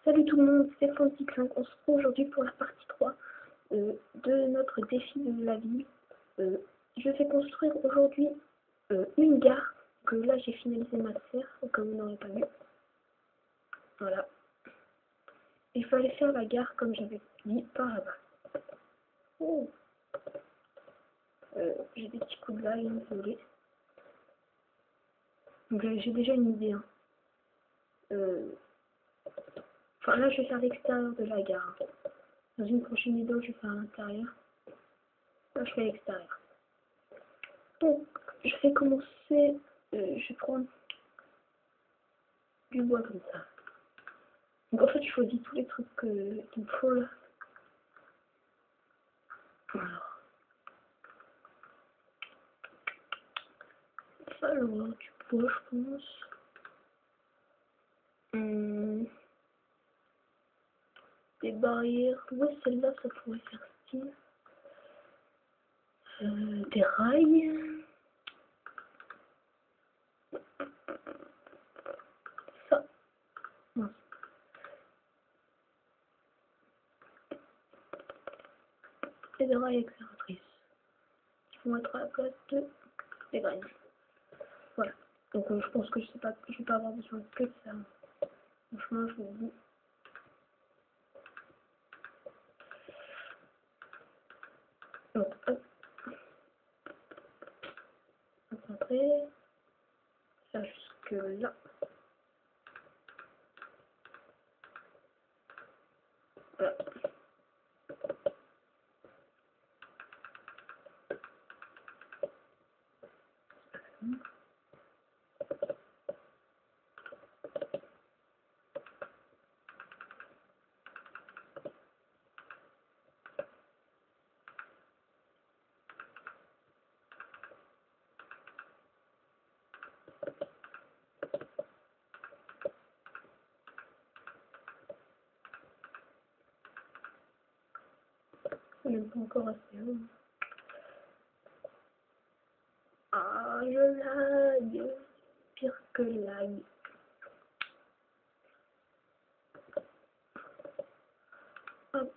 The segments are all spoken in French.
Salut tout le monde, c'est Fonty5. On se retrouve aujourd'hui pour la partie 3 de notre défi de la ville. Je vais construire aujourd'hui une gare, que là j'ai finalisé ma serre, comme vous n'aurez pas vu. Voilà. Il fallait faire la gare comme j'avais dit par là-bas. Oh. J'ai des petits coups de l'ail, désolé. Donc j'ai déjà une idée. Hein. Enfin là je vais faire l'extérieur de la gare. Hein. Dans une prochaine vidéo je vais faire l'intérieur. Là je fais l'extérieur. Donc je vais commencer. Je vais prendre du bois comme ça. Donc en fait je choisis tous les trucs qu'il me faut là. Alors. Il va falloir du bois je pense. Des barrières. Ouais, celle-là ça pourrait faire style. Des rails. Ça. Non. Et des rails accélératrices. Qui vont être à la place des graines. Voilà. Donc je pense que je vais pas avoir besoin que de ça. Franchement je vous dis. Donc hop. Concentrer. Faire jusque là. Voilà. C'est même pas encore assez haut. Ah, je lag. Pire que lag. Hop.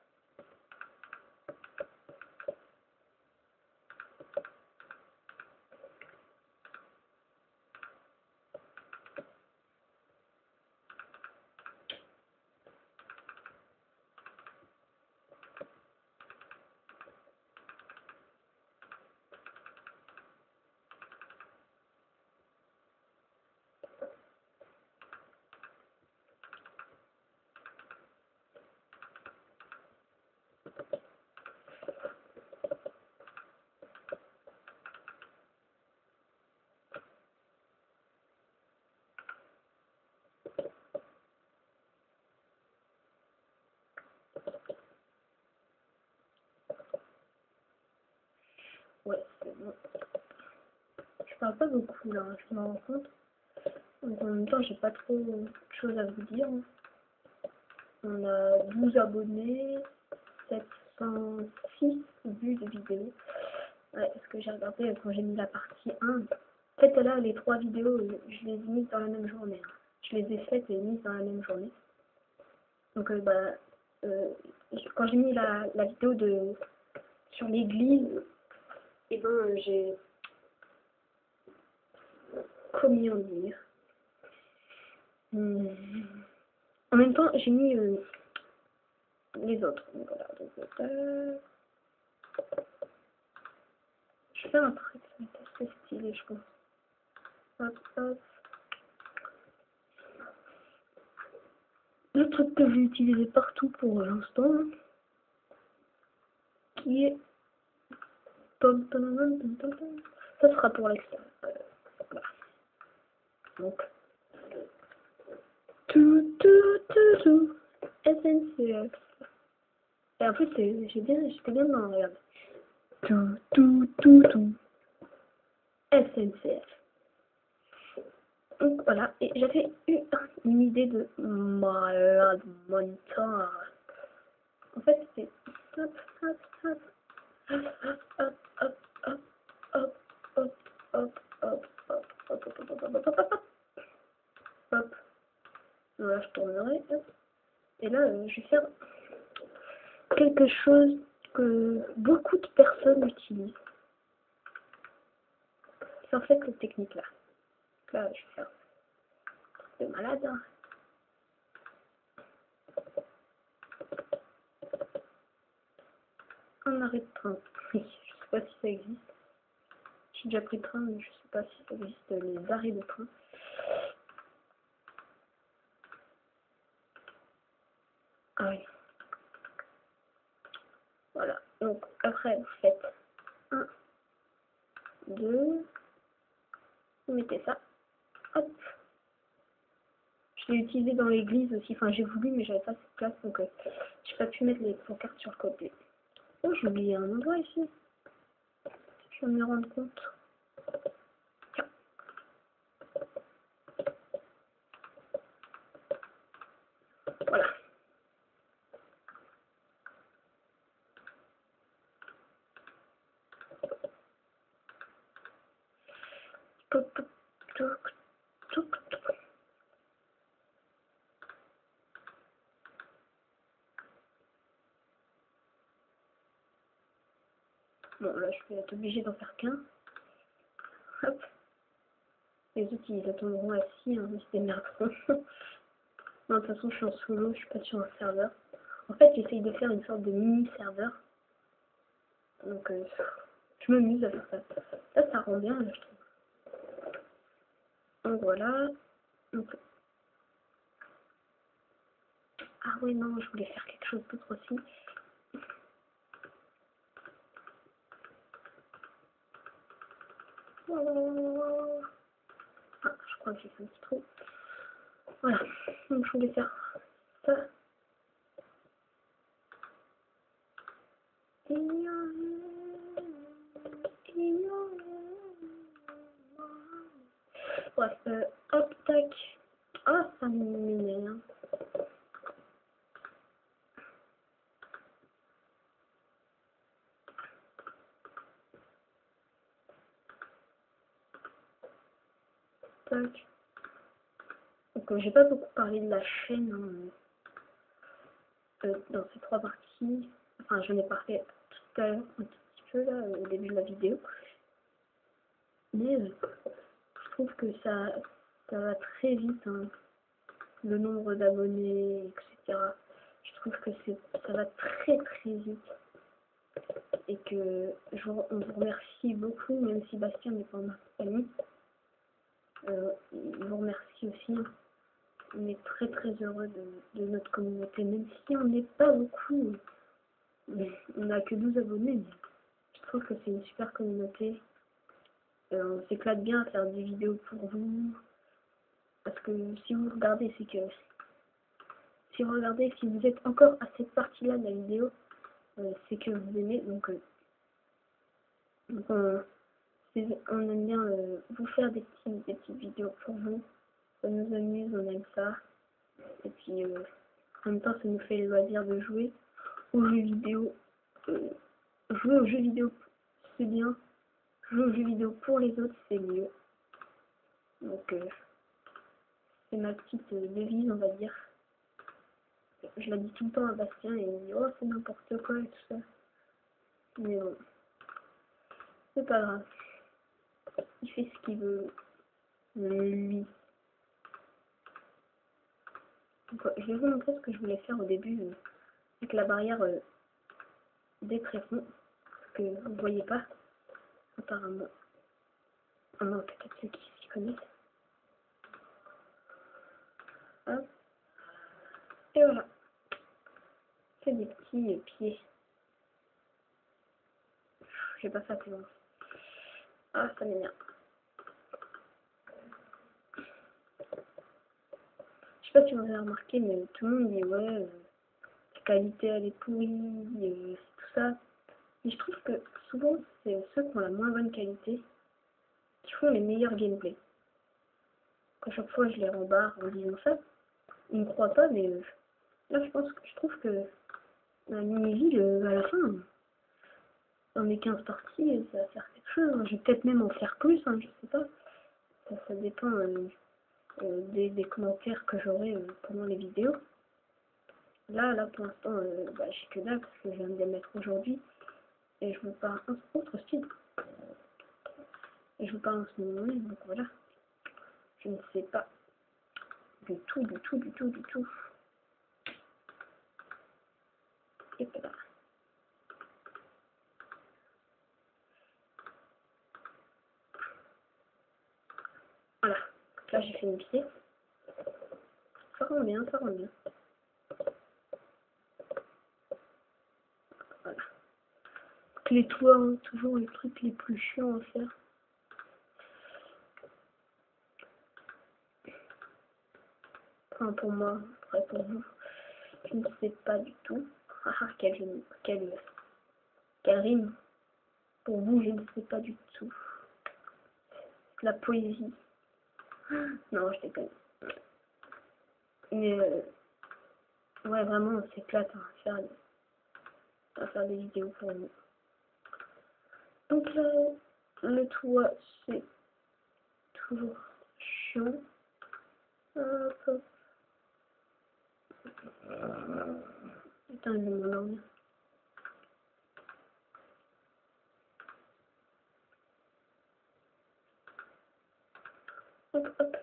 Ouais, c'est bon. Je parle pas beaucoup là, je m'en rends compte. Donc, en même temps, j'ai pas trop de choses à vous dire. On a 12 abonnés, 706 vues de vidéos. Ouais, parce que j'ai regardé quand j'ai mis la partie 1. En fait, là, les 3 vidéos, je les ai mises dans la même journée. Hein. Je les ai faites et mises dans la même journée. Donc, quand j'ai mis la vidéo sur l'église, et ben, j'ai commis en dire. En même temps, j'ai mis les autres. Donc, voilà, donc, je fais un truc, c'est stylé, je pense. Hop, hop. Le truc que je vais utiliser partout pour l'instant, qui est... Ça sera pour l'extérieur. Voilà. Donc... SNCF. Et en plus, j'étais bien dans la regarde. SNCF. Donc voilà, et j'avais eu une idée de malade mental. En fait, c'est hop, hop, hop, hop, hop, hop, hop, hop, hop, hop, hop, hop, hop, hop, hop, hop, hop, hop. Voilà, je tournerai. Hop. Et là, je vais faire quelque chose que beaucoup de personnes utilisent. C'est en fait cette technique-là. Là, je vais faire de malade. Hein. Un arrêt de train. Oui, je sais pas si ça existe. J'ai déjà pris le train, mais je sais pas si ça existe les arrêts de train. Ah oui. Voilà. Donc après, vous faites 1, 2, vous mettez ça. Hop. Je l'ai utilisé dans l'église aussi. Enfin, j'ai voulu, mais j'avais pas cette place, donc j'ai pas pu mettre les pancartes sur le côté. Oh, j'ai oublié un endroit ici. Je vais me rendre compte. Tiens. Voilà. Toc, toc, toc, toc, toc. Bon, là, je vais être obligée d'en faire qu'un. Hop. Les autres, ils attendront assis, hein, ils se démerderont. Non, de toute façon, je suis en solo, je suis pas sur un serveur. En fait, j'essaye de faire une sorte de mini-serveur. Donc, je m'amuse à faire ça. Là, ça rend bien, là, je trouve. Donc, voilà. Donc, ah oui, non, je voulais faire quelque chose d'autre aussi. Ah, je crois que j'ai fait un petit trou. Voilà. Donc, je voulais faire ça. Bref, hop, tac. Ah, ça m'énerve. Tac. Donc, j'ai pas beaucoup parlé de la chaîne dans ces 3 parties. Enfin, j'en ai parlé tout à l'heure, un tout petit peu là, au début de la vidéo. Mais je trouve que ça va très vite, hein, le nombre d'abonnés, etc. Je trouve que ça va très très vite. Et que on vous remercie beaucoup, même si Bastien n'est pas ma famille. Il vous remercie aussi. On est très très heureux de notre communauté, même si on n'est pas beaucoup. On n'a que 12 abonnés, mais je trouve que c'est une super communauté. On s'éclate bien à faire des vidéos pour vous. Parce que si vous regardez, c'est que... Si vous regardez, si vous êtes encore à cette partie-là de la vidéo, c'est que vous aimez. Donc on aime bien vous faire des petites vidéos pour vous. Ça nous amuse, on aime ça. Et puis en même temps, ça nous fait le loisir de jouer aux jeux vidéo. Jouer aux jeux vidéo, c'est bien. Jouer aux jeux vidéo pour les autres, c'est mieux. Donc c'est ma petite devise, on va dire. Je la dis tout le temps à Bastien et il me dit oh c'est n'importe quoi et tout ça. Mais bon, c'est pas grave. Il fait ce qu'il veut, lui. Donc, je vais vous montrer ce que je voulais faire au début avec la barrière des tréfonds. Parce que vous ne voyez pas, apparemment. Ah non, peut-être ceux qui s'y connaissent. Hop. Et voilà. C'est des petits pieds. J'ai pas ça plus loin. Ah, ça m'énerve. Je sais pas si vous avez remarqué, mais tout le monde dit ouais, la qualité elle est pourrie, et tout ça. Mais je trouve que souvent c'est ceux qui ont la moins bonne qualité qui font les meilleurs gameplays. À chaque fois je les rembarre en disant ça. Ils ne croient pas, mais là je trouve que la mini-ville, à la fin, dans mes 15 parties, ça va faire quelque chose. Je vais peut-être même en faire plus, hein, je sais pas. Ça dépend des commentaires que j'aurai pendant les vidéos. Là pour l'instant, j'ai que dalle parce que je viens de les mettre aujourd'hui. Et je veux pas un autre style. Et je veux pas un ce moment, donc voilà. Je ne sais pas du tout. Et voilà. Voilà. Là j'ai fait mes pieds. Ça rend bien. Voilà. Les toits, hein, toujours les trucs les plus chiants à faire. Enfin pour moi, après pour vous, je ne sais pas du tout. Ah, quelle rime. Pour vous, je ne sais pas du tout. La poésie. Non, je déconne. Mais ouais, vraiment, on s'éclate à faire des vidéos pour nous. Donc là, le toit, c'est toujours chiant. Hop. Putain, je vais m'endormir. Hop.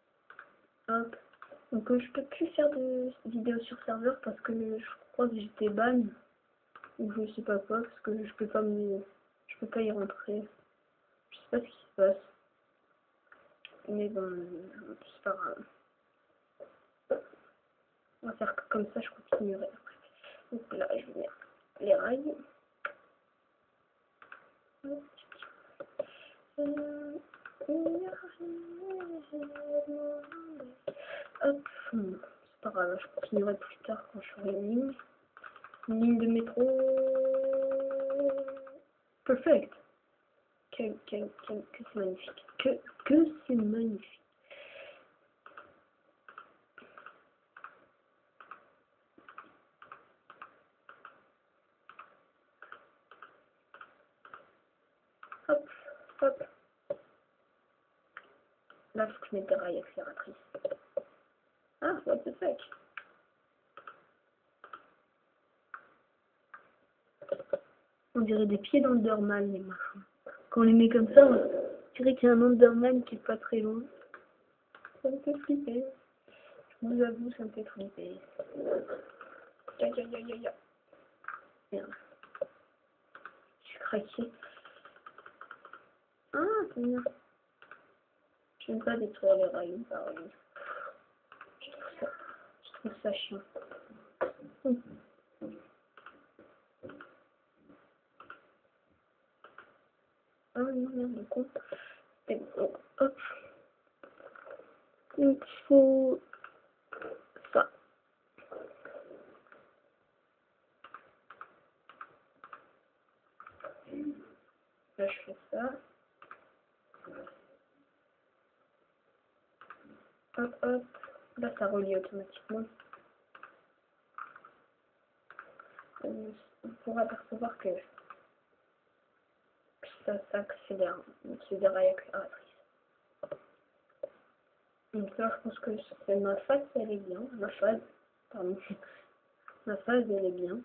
Donc je peux plus faire de vidéos sur serveur parce que je crois que j'étais ban ou je sais pas quoi parce que je peux pas y rentrer. Je sais pas ce qui se passe. Mais bon, c'est pas grave. On va faire comme ça, je continuerai après. Donc là, je vais mettre les rails. Hop, c'est pas grave, je continuerai plus tard quand je ferai une ligne de métro. Perfect. Que c'est magnifique. Que c'est magnifique. Hop. Là, faut que je mette des rails accélératrices. Ah, what the fuck. On dirait des pieds d'Enderman, les machins. Quand on les met comme ça, on dirait qu'il y a un Enderman qui est pas très loin. Ça me fait flipper. Je vous avoue, ça me fait flipper. Aïe. Merde. Je suis craquée. Ah, c'est bien. Je n'aime pas détruire les rails, pareil. Je trouve ça chiant. Ah non, merde, le con. Et bon, hop. Donc, il faut ça. Là, je fais ça. Hop. Là, ça relie automatiquement. On pourra apercevoir que ça s'accélère. C'est des rails accélératrices. Donc là, je pense que ma face, elle est bien. Ma phase, elle est bien.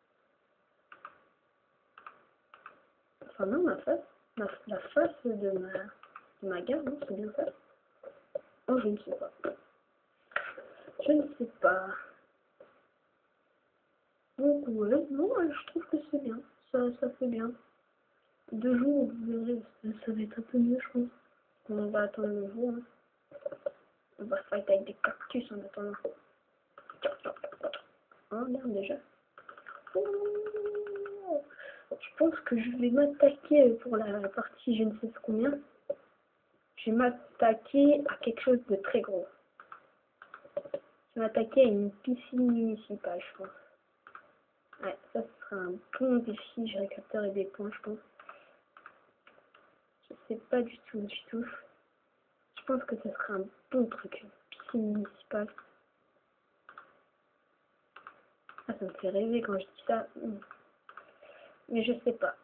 Enfin, non, ma face. La face de ma gare, non, c'est bien ça. Oh, je ne sais pas. Je ne sais pas. Donc, ouais, non, je trouve que c'est bien. Ça fait bien. 2 jours, vous verrez, ça va être un peu mieux, je pense. On va attendre le jour. Hein. On va fight avec des cactus en attendant. Oh merde, déjà. Je pense que je vais m'attaquer pour la partie je ne sais combien. Je vais m'attaquer à quelque chose de très gros. Je vais m'attaquer à une piscine municipale, je pense. Ouais, ça sera un bon défi. J'ai récupéré des points, je pense. Je sais pas du tout. Je pense que ce sera un bon truc. Une piscine municipale. Ah, ça me fait rêver quand je dis ça. Mais je sais pas.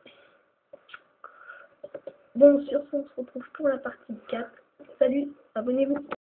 Bon, sur ce, on se retrouve pour la partie 4. Salut, abonnez-vous.